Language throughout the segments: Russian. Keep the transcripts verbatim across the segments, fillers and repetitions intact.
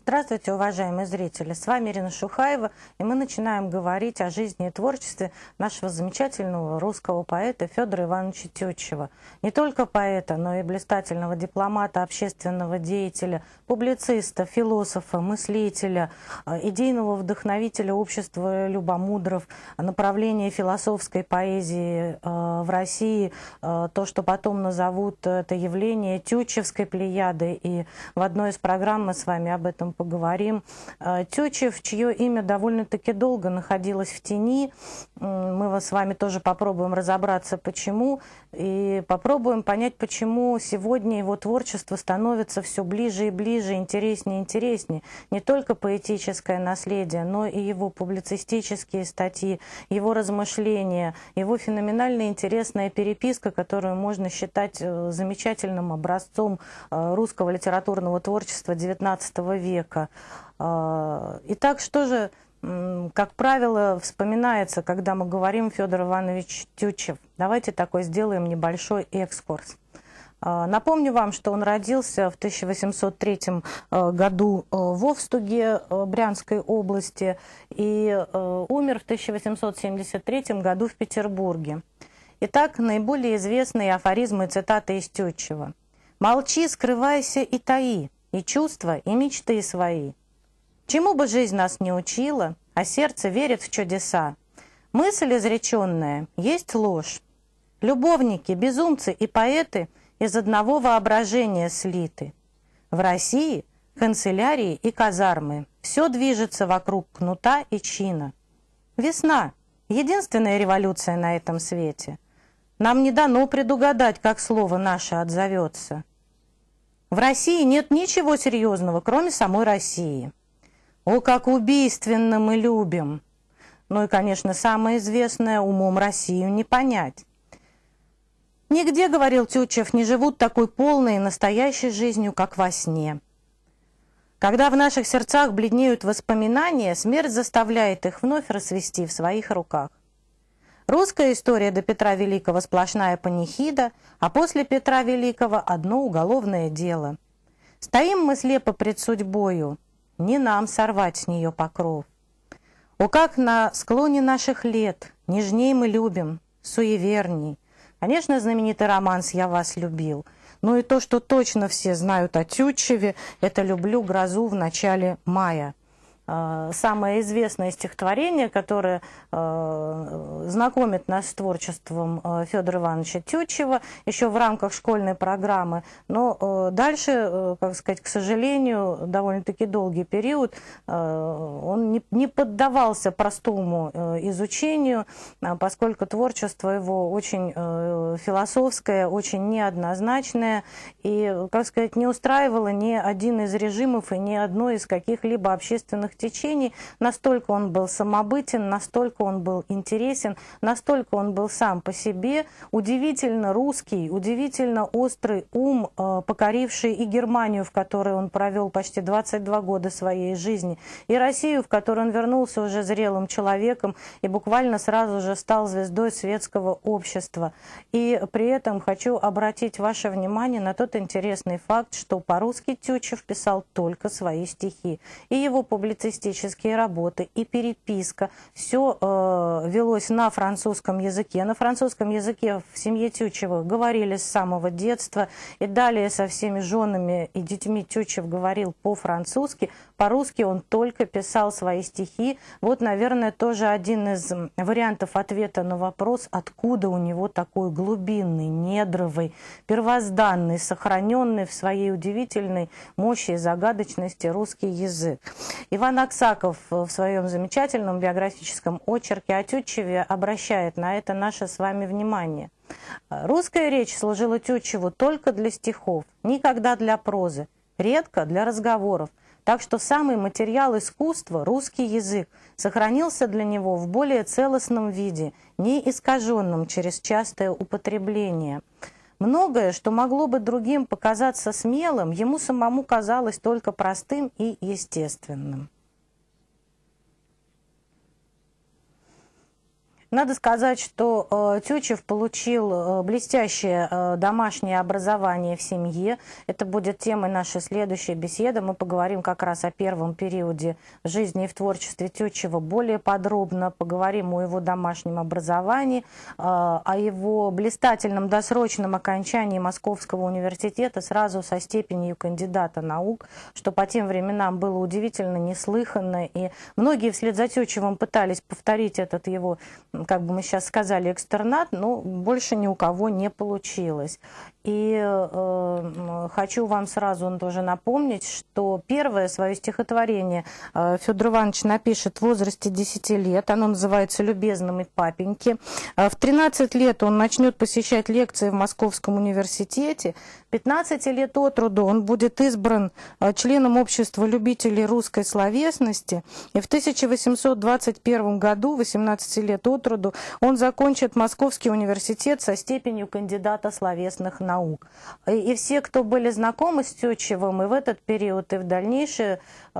Здравствуйте, уважаемые зрители! С вами Ирина Шухаева, и мы начинаем говорить о жизни и творчестве нашего замечательного русского поэта Федора Ивановича Тютчева. Не только поэта, но и блистательного дипломата, общественного деятеля, публициста, философа, мыслителя, идейного вдохновителя общества любомудров, направления философской поэзии в России, то, что потом назовут это явление тютчевской плеяды, и в одной из программ мы с вами об этом поговорим. Тютчев, чье имя довольно-таки долго находилось в тени, мы с вами тоже попробуем разобраться, почему, и попробуем понять, почему сегодня его творчество становится все ближе и ближе, интереснее и интереснее. Не только поэтическое наследие, но и его публицистические статьи, его размышления, его феноменально интересная переписка, которую можно считать замечательным образцом русского литературного творчества девятнадцатого века. Итак, что же, как правило, вспоминается, когда мы говорим Федор Иванович Тютчев? Давайте такой сделаем небольшой экскурс. Напомню вам, что он родился в тысяча восемьсот третьем году в Овстуге Брянской области и умер в тысяча восемьсот семьдесят третьем году в Петербурге. Итак, наиболее известные афоризмы и цитаты из Тютчева. «Молчи, скрывайся и таи, и чувства, и мечты свои. Чему бы жизнь нас не учила, а сердце верит в чудеса. Мысль изреченная есть ложь. Любовники, безумцы и поэты из одного воображения слиты. В России канцелярии и казармы, все движется вокруг кнута и чина. Весна — единственная революция на этом свете. Нам не дано предугадать, как слово наше отзовется. В России нет ничего серьезного, кроме самой России. О, как убийственно мы любим! Ну и, конечно, самое известное — умом Россию не понять. Нигде, говорил Тютчев, не живут такой полной и настоящей жизнью, как во сне. Когда в наших сердцах бледнеют воспоминания, смерть заставляет их вновь расцвести в своих руках. Русская история до Петра Великого сплошная панихида, а после Петра Великого одно уголовное дело. Стоим мы слепо пред судьбою, не нам сорвать с нее покров. О, как на склоне наших лет нежней мы любим, суеверней. Конечно, знаменитый романс «Я вас любил», но и то, что точно все знают о Тютчеве, это «Люблю грозу в начале мая». Самое известное стихотворение, которое э, знакомит нас с творчеством э, Федора Ивановича Тютчева еще в рамках школьной программы. Но э, дальше, э, как сказать, к сожалению, довольно-таки долгий период э, он не, не поддавался простому э, изучению, э, поскольку творчество его очень э, философское, очень неоднозначное и, как сказать, не устраивало ни один из режимов и ни одно из каких-либо общественных течений. Настолько он был самобытен, настолько он был интересен, настолько он был сам по себе удивительно русский, удивительно острый ум, покоривший и Германию, в которой он провел почти двадцать два года своей жизни, и Россию, в которой он вернулся уже зрелым человеком и буквально сразу же стал звездой светского общества. И при этом хочу обратить ваше внимание на тот интересный факт, что по-русски Тютчев писал только свои стихи, и его публицистические работы, и переписка. Все э, велось на французском языке. На французском языке в семье Тютчевых говорили с самого детства, и далее со всеми женами и детьми Тютчев говорил по-французски. По-русски он только писал свои стихи. Вот, наверное, тоже один из вариантов ответа на вопрос, откуда у него такой глубинный, недровый, первозданный, сохраненный в своей удивительной мощи и загадочности русский язык. Иван Аксаков в своем замечательном биографическом очерке о Тютчеве обращает на это наше с вами внимание. Русская речь служила Тютчеву только для стихов, никогда для прозы, редко для разговоров. Так что самый материал искусства, русский язык, сохранился для него в более целостном виде, не искаженном через частое употребление. Многое, что могло бы другим показаться смелым, ему самому казалось только простым и естественным. Надо сказать, что э, Тютчев получил э, блестящее э, домашнее образование в семье. Это будет темой нашей следующей беседы. Мы поговорим как раз о первом периоде в жизни и в творчестве Тютчева более подробно. Поговорим о его домашнем образовании, э, о его блистательном досрочном окончании Московского университета сразу со степенью кандидата наук, что по тем временам было удивительно, неслыханно. И многие вслед за Тютчевым пытались повторить этот его, как бы мы сейчас сказали, экстернат, но больше ни у кого не получилось. И э, хочу вам сразу тоже напомнить, что первое свое стихотворение э, Федор Иванович напишет в возрасте десяти лет. Оно называется «Любезным и папеньки». Э, в тринадцать лет он начнет посещать лекции в Московском университете. пятнадцати лет от роду он будет избран э, членом общества любителей русской словесности. И в тысяча восемьсот двадцать первом году, восемнадцати лет от роду, он закончит Московский университет со степенью кандидата словесных наук. наук. И, и все, кто были знакомы с Тютчевым и в этот период, и в дальнейшее, э,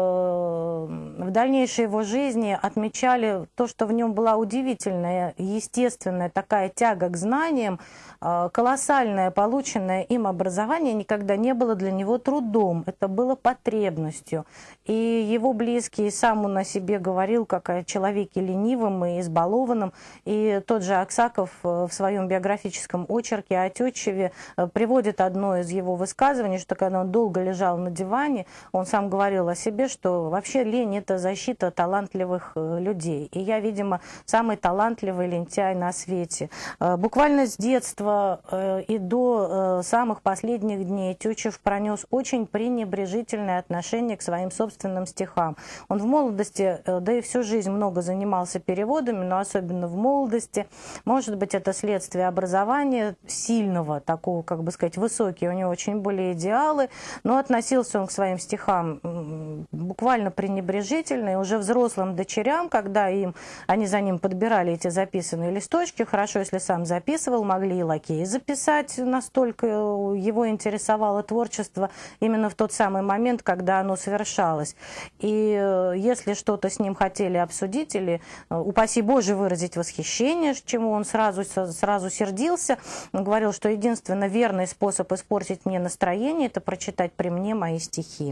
в дальнейшей его жизни отмечали то, что в нем была удивительная, естественная такая тяга к знаниям, э, колоссальное полученное им образование никогда не было для него трудом, это было потребностью. И его близкий сам он о себе говорил, как о человеке ленивом и избалованном. И тот же Аксаков в своем биографическом очерке о Тютчеве приводит одно из его высказываний, что когда он долго лежал на диване, он сам говорил о себе, что вообще лень – это защита талантливых людей. И я, видимо, самый талантливый лентяй на свете. Буквально с детства и до самых последних дней Тютчев пронес очень пренебрежительное отношение к своим собственным стихам. Он в молодости, да и всю жизнь много занимался переводами, но особенно в молодости. Может быть, это следствие образования сильного, такого, как бы сказать, высокие, у него очень были идеалы, но относился он к своим стихам буквально пренебрежительно, и уже взрослым дочерям, когда им, они за ним подбирали эти записанные листочки, хорошо, если сам записывал, могли и лакеи записать, настолько его интересовало творчество именно в тот самый момент, когда оно совершалось. И если что-то с ним хотели обсудить или, упаси Боже, выразить восхищение, чему он сразу, сразу сердился, он говорил, что единственно верный способ испортить мне настроение – это прочитать при мне мои стихи.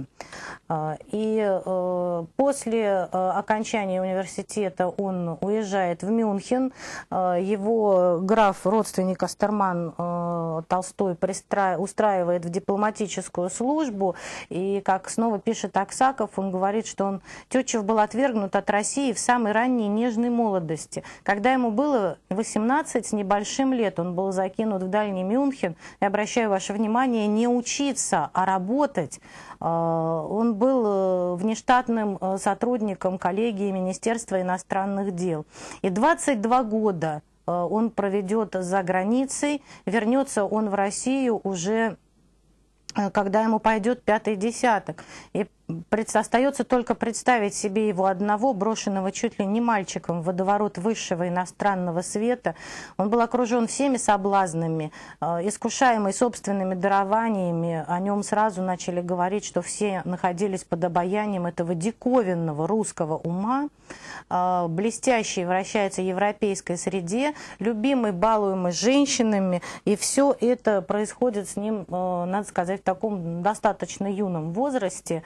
И после окончания университета он уезжает в Мюнхен. Его граф, родственник Остерман Толстой, устраивает в дипломатическую службу. И, как снова пишет Аксаков, он говорит, что он, Тютчев был отвергнут от России в самой ранней нежной молодости. Когда ему было восемнадцать с небольшим лет, он был закинут в дальний Мюнхен. Я обращаю ваше внимание, не учиться, а работать. Он был внештатным сотрудником коллегии Министерства иностранных дел. И двадцать два года он проведет за границей, вернется он в Россию уже, когда ему пойдет пятый десяток. И остается только представить себе его одного, брошенного чуть ли не мальчиком в водоворот высшего иностранного света. Он был окружен всеми соблазнами, искушаемый собственными дарованиями. О нем сразу начали говорить, что все находились под обаянием этого диковинного русского ума. Блестящий вращается в европейской среде, любимый, балуемый женщинами. И все это происходит с ним, надо сказать, в таком достаточно юном возрасте.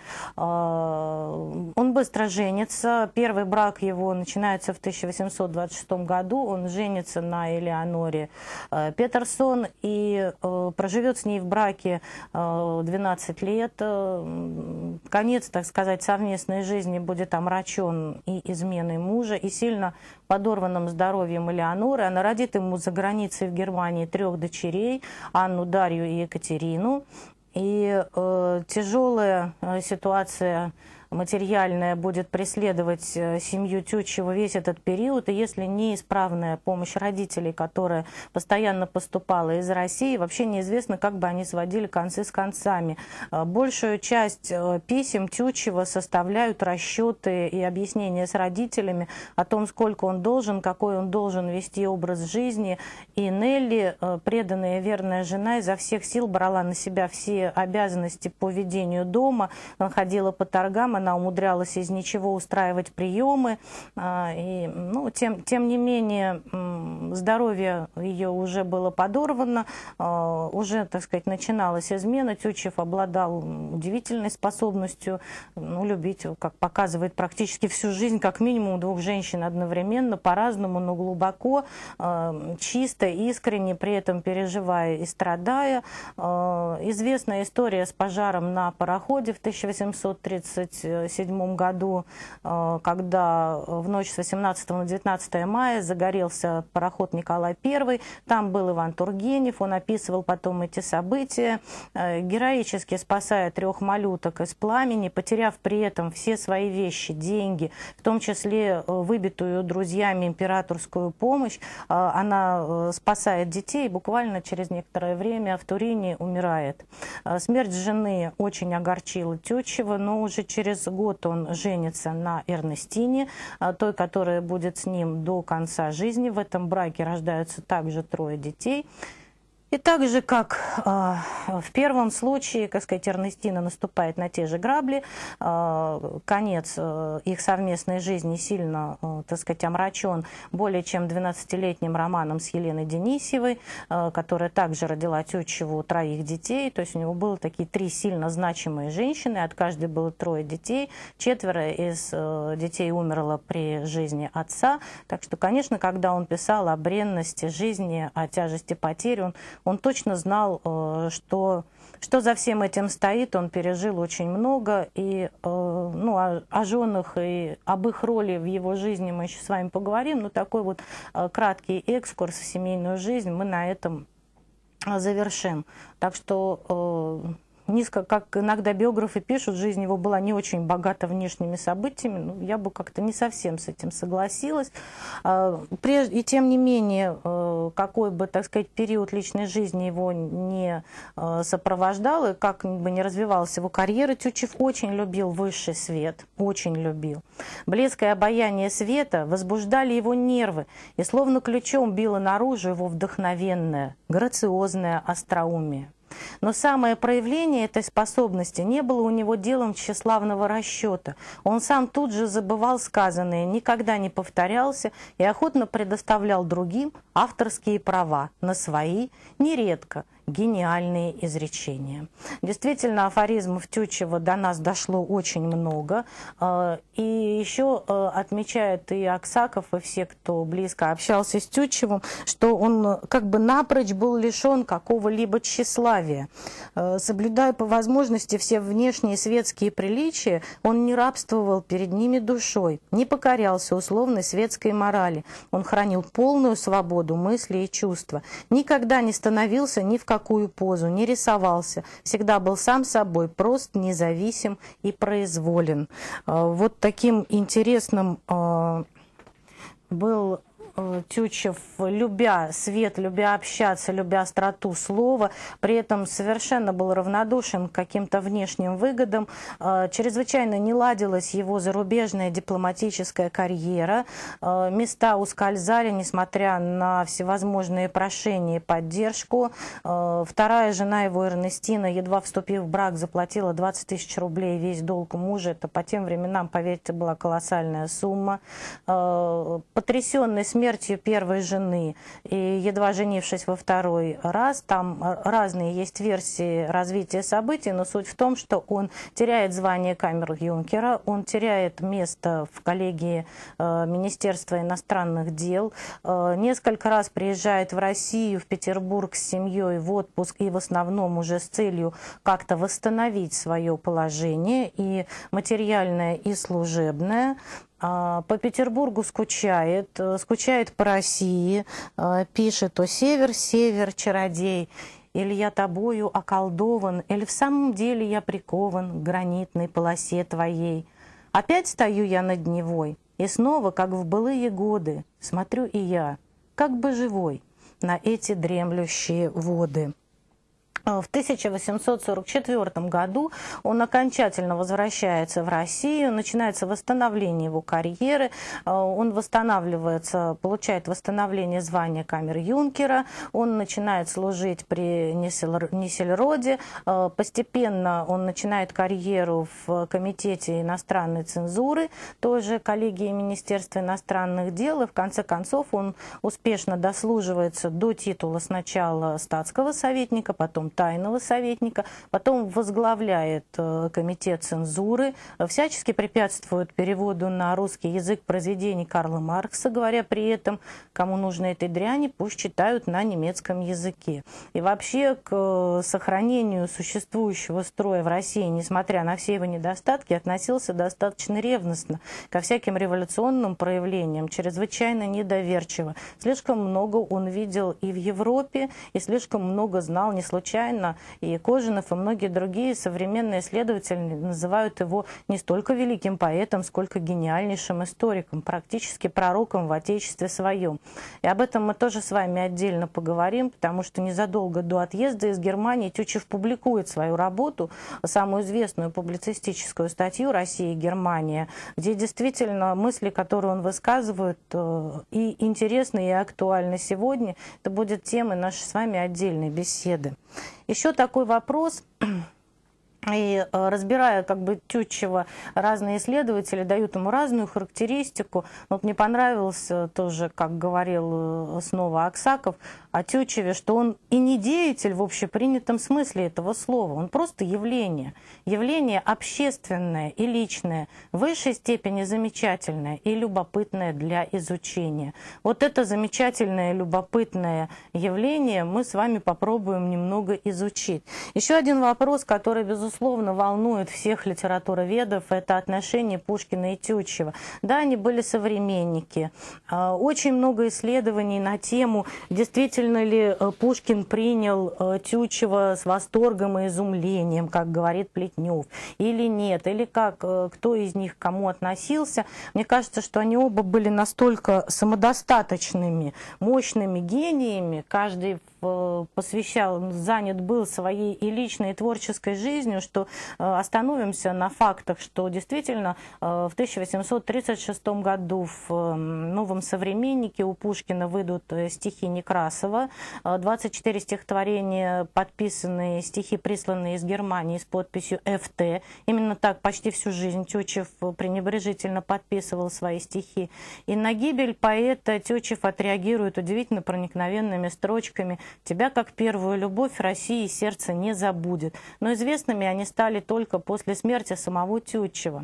Он быстро женится. Первый брак его начинается в тысяча восемьсот двадцать шестом году. Он женится на Элеоноре Петерсон и проживет с ней в браке двенадцать лет. Конец, так сказать, совместной жизни будет омрачен и изменой мужа, и сильно подорванным здоровьем Элеоноры. Она родит ему за границей в Германии трех дочерей, Анну, Дарью и Екатерину. И э, тяжелая э, ситуация материальная будет преследовать семью Тютчева весь этот период, и если неисправная помощь родителей, которая постоянно поступала из России, вообще неизвестно, как бы они сводили концы с концами. Большую часть писем Тютчева составляют расчеты и объяснения с родителями о том, сколько он должен, какой он должен вести образ жизни. И Нелли, преданная и верная жена, изо всех сил брала на себя все обязанности по ведению дома. Она ходила по торгам, она умудрялась из ничего устраивать приемы. И, ну, тем, тем не менее, здоровье ее уже было подорвано, уже, так сказать, начиналась измена. Тютчев обладал удивительной способностью, ну, любить, как показывает, практически всю жизнь, как минимум двух женщин одновременно, по-разному, но глубоко, чисто, искренне, при этом переживая и страдая. Известная история с пожаром на пароходе в тысяча восемьсот тридцать седьмом году, когда в ночь с восемнадцатого на девятнадцатое мая загорелся пароход «Николай Первый». Там был Иван Тургенев, он описывал потом эти события, героически спасая трех малюток из пламени, потеряв при этом все свои вещи, деньги, в том числе выбитую друзьями императорскую помощь. Она спасает детей, и буквально через некоторое время в Турине умирает. Смерть жены очень огорчила Тютчева, но уже через год он женится на Эрнестине, той, которая будет с ним до конца жизни. В этом браке рождаются также трое детей. И так же, как э, в первом случае, как сказать, Эрнестина наступает на те же грабли, э, конец э, их совместной жизни сильно, э, так сказать, омрачен более чем двенадцатилетним романом с Еленой Денисьевой, э, которая также родила Тютчеву троих детей. То есть у него было такие три сильно значимые женщины, от каждой было трое детей, четверо из э, детей умерло при жизни отца. Так что, конечно, когда он писал о бренности жизни, о тяжести потерь, он Он точно знал, что, что за всем этим стоит. Он пережил очень много. И ну, о, о женах и об их роли в его жизни мы еще с вами поговорим. Но такой вот краткий экскурс в семейную жизнь мы на этом завершим. Так что... Низко, как иногда биографы пишут, жизнь его была не очень богата внешними событиями. Ну, я бы как-то не совсем с этим согласилась. И тем не менее, какой бы, так сказать, период личной жизни его не сопровождал, и как бы не развивалась его карьера, Тютчев очень любил высший свет, очень любил. Блеск и обаяние света возбуждали его нервы, и словно ключом било наружу его вдохновенное, грациозное остроумие. Но самое проявление этой способности не было у него делом тщеславного расчета. Он сам тут же забывал сказанное, никогда не повторялся и охотно предоставлял другим авторские права на свои, нередко гениальные изречения. Действительно, афоризмов Тютчева до нас дошло очень много. И еще отмечают и Аксаков, и все, кто близко общался с Тютчевым, что он как бы напрочь был лишен какого-либо тщеславия. Соблюдая по возможности все внешние светские приличия, он не рабствовал перед ними душой, не покорялся условной светской морали. Он хранил полную свободу мысли и чувства, никогда не становился ни в какую позу, не рисовался, всегда был сам собой, прост, независим и произволен. Вот таким интересным был Тютчев, любя свет, любя общаться, любя остроту слова, при этом совершенно был равнодушен к каким-то внешним выгодам. Чрезвычайно не ладилась его зарубежная дипломатическая карьера. Места ускользали, несмотря на всевозможные прошения и поддержку. Вторая жена его, Эрнестина, едва вступив в брак, заплатила двадцать тысяч рублей весь долг мужа. Это по тем временам, поверьте, была колоссальная сумма. Потрясенный смертью смертью первой жены и едва женившись во второй раз, там разные есть версии развития событий, но суть в том, что он теряет звание камер-юнкера, он теряет место в коллегии э, Министерства иностранных дел, э, несколько раз приезжает в Россию, в Петербург с семьей в отпуск и в основном уже с целью как-то восстановить свое положение, и материальное, и служебное. По Петербургу скучает, скучает по России, пишет: «О север, север, чародей, или я тобою околдован, или в самом деле я прикован к гранитной полосе твоей. Опять стою я над Невой, и снова, как в былые годы, смотрю и я, как бы живой, на эти дремлющие воды». В тысяча восемьсот сорок четвёртом году он окончательно возвращается в Россию, начинается восстановление его карьеры, он восстанавливается, получает восстановление звания камер-юнкера, он начинает служить при Ниссельроде, постепенно он начинает карьеру в Комитете иностранной цензуры, тоже коллегии Министерства иностранных дел, и в конце концов он успешно дослуживается до титула сначала статского советника, потом тайного советника, потом возглавляет комитет цензуры, всячески препятствует переводу на русский язык произведений Карла Маркса, говоря при этом, кому нужно этой дряни, пусть читают на немецком языке. И вообще к сохранению существующего строя в России, несмотря на все его недостатки, относился достаточно ревностно ко всяким революционным проявлениям, чрезвычайно недоверчиво. Слишком много он видел и в Европе, и слишком много знал не случайно. И Кожинов, и многие другие современные исследователи называют его не столько великим поэтом, сколько гениальнейшим историком, практически пророком в Отечестве своем. И об этом мы тоже с вами отдельно поговорим, потому что незадолго до отъезда из Германии Тютчев публикует свою работу, самую известную публицистическую статью «Россия и Германия», где действительно мысли, которые он высказывает, и интересны, и актуальны сегодня. Это будет темой нашей с вами отдельной беседы. Еще такой вопрос, и разбирая как бы Тютчева, разные исследователи дают ему разную характеристику. Вот мне понравилось тоже, как говорил снова Аксаков о Тютчеве, что он и не деятель в общепринятом смысле этого слова, он просто явление. Явление общественное и личное, в высшей степени замечательное и любопытное для изучения. Вот это замечательное, любопытное явление мы с вами попробуем немного изучить. Еще один вопрос, который, безусловно, волнует всех литературоведов, это отношения Пушкина и Тютчева. Да, они были современники. Очень много исследований на тему, действительно ли Пушкин принял Тютчева с восторгом и изумлением, как говорит Плетнев, или нет, или как, кто из них к кому относился. Мне кажется, что они оба были настолько самодостаточными, мощными гениями, каждый посвящал, занят был своей и личной, и творческой жизнью, что остановимся на фактах, что действительно в тысяча восемьсот тридцать шестом году в «Новом современнике» у Пушкина выйдут стихи Некрасова, двадцать четыре стихотворения, подписанные, стихи, присланные из Германии с подписью эф тэ. Именно так почти всю жизнь Тютчев пренебрежительно подписывал свои стихи. И на гибель поэта Тютчев отреагирует удивительно проникновенными строчками: «Тебя, как первую любовь, России сердце не забудет». Но известными они стали только после смерти самого Тютчева.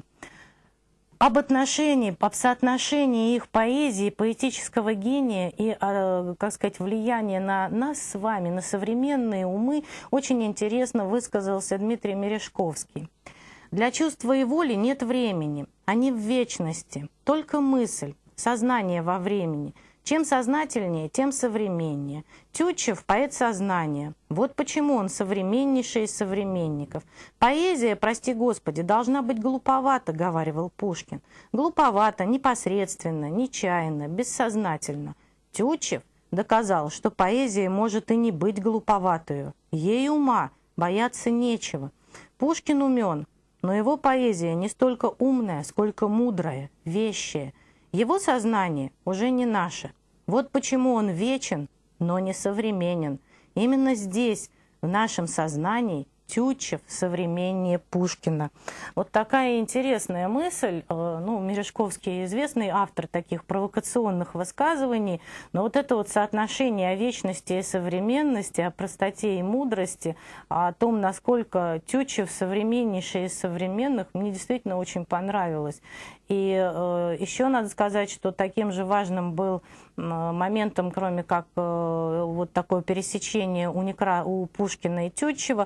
Об отношении, об соотношении их поэзии, поэтического гения и, как сказать, влияния на нас с вами, на современные умы, очень интересно высказался Дмитрий Мережковский. «Для чувства и воли нет времени, они в вечности, только мысль, сознание во времени. Чем сознательнее, тем современнее. Тютчев – поэт сознания. Вот почему он современнейший из современников. Поэзия, прости господи, должна быть глуповата, говаривал Пушкин. Глуповата, непосредственно, нечаянно, бессознательно. Тютчев доказал, что поэзия может и не быть глуповатою. Ей ума, бояться нечего. Пушкин умен, но его поэзия не столько умная, сколько мудрая, вещая. Его сознание уже не наше. Вот почему он вечен, но не современен. Именно здесь, в нашем сознании, Тютчев современнее Пушкина». Вот такая интересная мысль. Ну, Мережковский известный автор таких провокационных высказываний, но вот это вот соотношение о вечности и современности, о простоте и мудрости, о том, насколько Тютчев современнейший из современных, мне действительно очень понравилось. И э, еще надо сказать, что таким же важным был э, моментом, кроме как э, вот такое пересечение у, Некра... у Пушкина и Тютчева, э,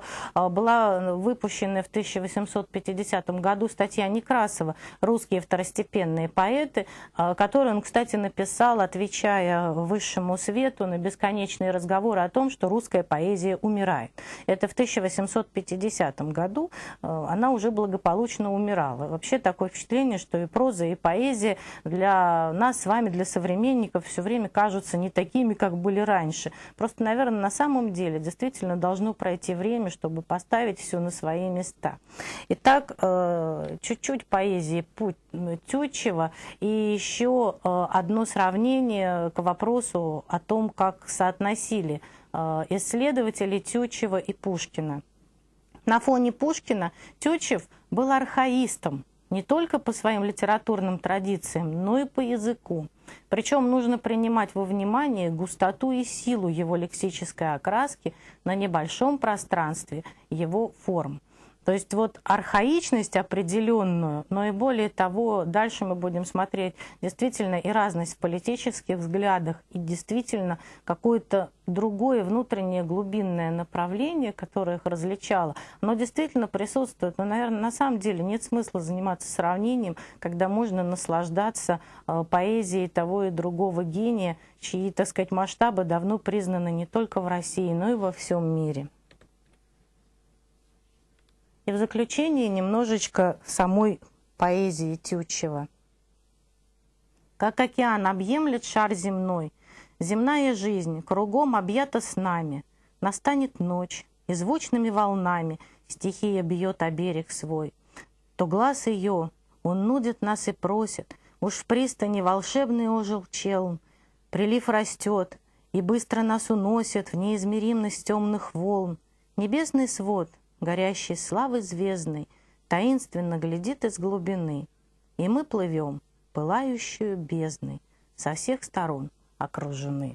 была выпущена в тысяча восемьсот пятидесятом году статья Некрасова «Русские второстепенные поэты», которую он, кстати, написал, отвечая высшему свету на бесконечные разговоры о том, что русская поэзия умирает. Это в тысяча восемьсот пятидесятом году она уже благополучно умирала. Вообще такое впечатление, что и проза, и поэзия для нас с вами, для современников, все время кажутся не такими, как были раньше. Просто, наверное, на самом деле действительно должно пройти время, чтобы поставить все на свои места. Итак, чуть-чуть поэзии Тютчева и еще одно сравнение к вопросу о том, как соотносили исследователи Тютчева и Пушкина. На фоне Пушкина Тютчев был архаистом не только по своим литературным традициям, но и по языку. Причем нужно принимать во внимание густоту и силу его лексической окраски на небольшом пространстве его форм. То есть вот архаичность определенную, но и более того, дальше мы будем смотреть действительно и разность в политических взглядах, и действительно какое-то другое внутреннее глубинное направление, которое их различало, оно действительно присутствует. Но, наверное, на самом деле нет смысла заниматься сравнением, когда можно наслаждаться э, поэзией того и другого гения, чьи, так сказать, масштабы давно признаны не только в России, но и во всем мире. И в заключение немножечко самой поэзии Тютчева. Как океан объемлет шар земной, земная жизнь кругом объята снами. Настанет ночь, и звучными волнами стихия бьет о берег свой. То глаз ее, он нудит нас и просит, уж в пристани волшебный ожил челн. Прилив растет, и быстро нас уносит в неизмеримость темных волн. Небесный свод, горящий славой звездной, таинственно глядит из глубины, и мы плывем, пылающую бездной, со всех сторон окружены.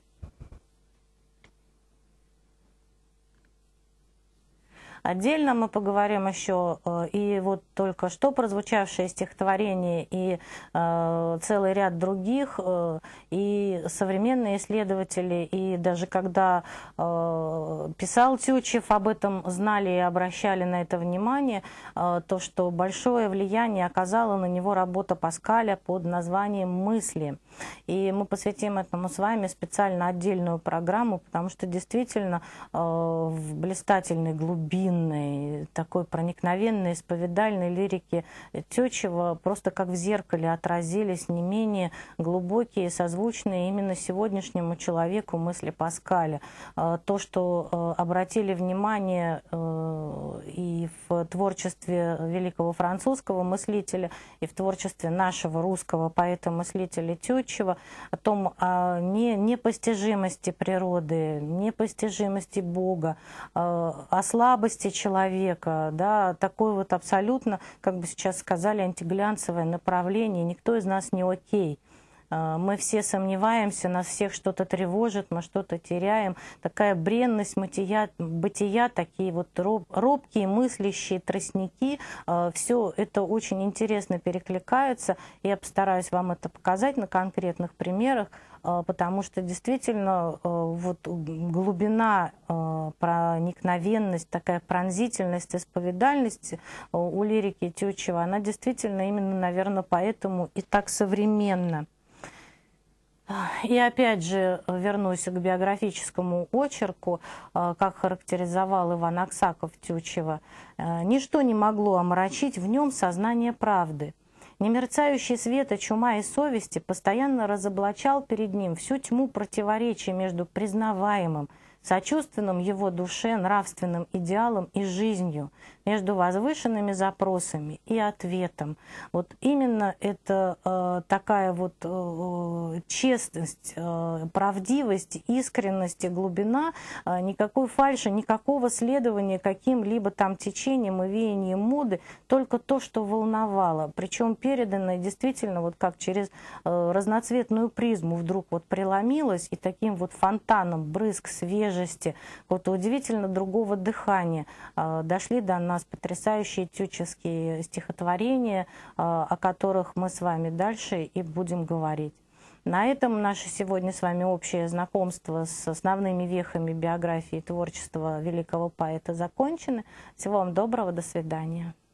Отдельно мы поговорим еще и вот только что прозвучавшее стихотворение, и э, целый ряд других, э, и современные исследователи, и даже когда э, писал Тютчев, об этом знали и обращали на это внимание, э, то, что большое влияние оказала на него работа Паскаля под названием «Мысли». И мы посвятим этому с вами специально отдельную программу, потому что действительно э, в блистательной глубине, такой проникновенной, исповедальной лирики Тютчева просто как в зеркале отразились не менее глубокие, созвучные именно сегодняшнему человеку мысли Паскаля. То, что обратили внимание и в творчестве великого французского мыслителя, и в творчестве нашего русского поэта-мыслителя Тютчева, о том о непостижимости природы, непостижимости Бога, о слабости человека, да, такое вот абсолютно, как бы сейчас сказали, антиглянцевое направление. Никто из нас не окей. Мы все сомневаемся, нас всех что-то тревожит, мы что-то теряем. Такая бренность бытия, бытия такие вот роб, робкие, мыслящие тростники, все это очень интересно перекликается. Я постараюсь вам это показать на конкретных примерах, потому что действительно вот глубина, проникновенность, такая пронзительность, исповедальность у лирики Тютчева, она действительно именно, наверное, поэтому и так современна. И опять же вернусь к биографическому очерку, как характеризовал Иван Аксаков Тютчева. «Ничто не могло омрачить в нем сознание правды. Немерцающий света чума и совести постоянно разоблачал перед ним всю тьму противоречий между признаваемым, сочувственным его душе, нравственным идеалом и жизнью, между возвышенными запросами и ответом». Вот именно это э, такая вот э, честность, э, правдивость, искренность и глубина, э, никакой фальши, никакого следования каким-либо там течением и веянием моды, только то, что волновало. Причем переданное действительно вот как через э, разноцветную призму вдруг вот преломилось, и таким вот фонтаном брызг свежести, вот удивительно другого дыхания э, дошли до нас потрясающие тютчевские стихотворения, о которых мы с вами дальше и будем говорить. На этом наше сегодня с вами общее знакомство с основными вехами биографии и творчества великого поэта закончено. Всего вам доброго, до свидания.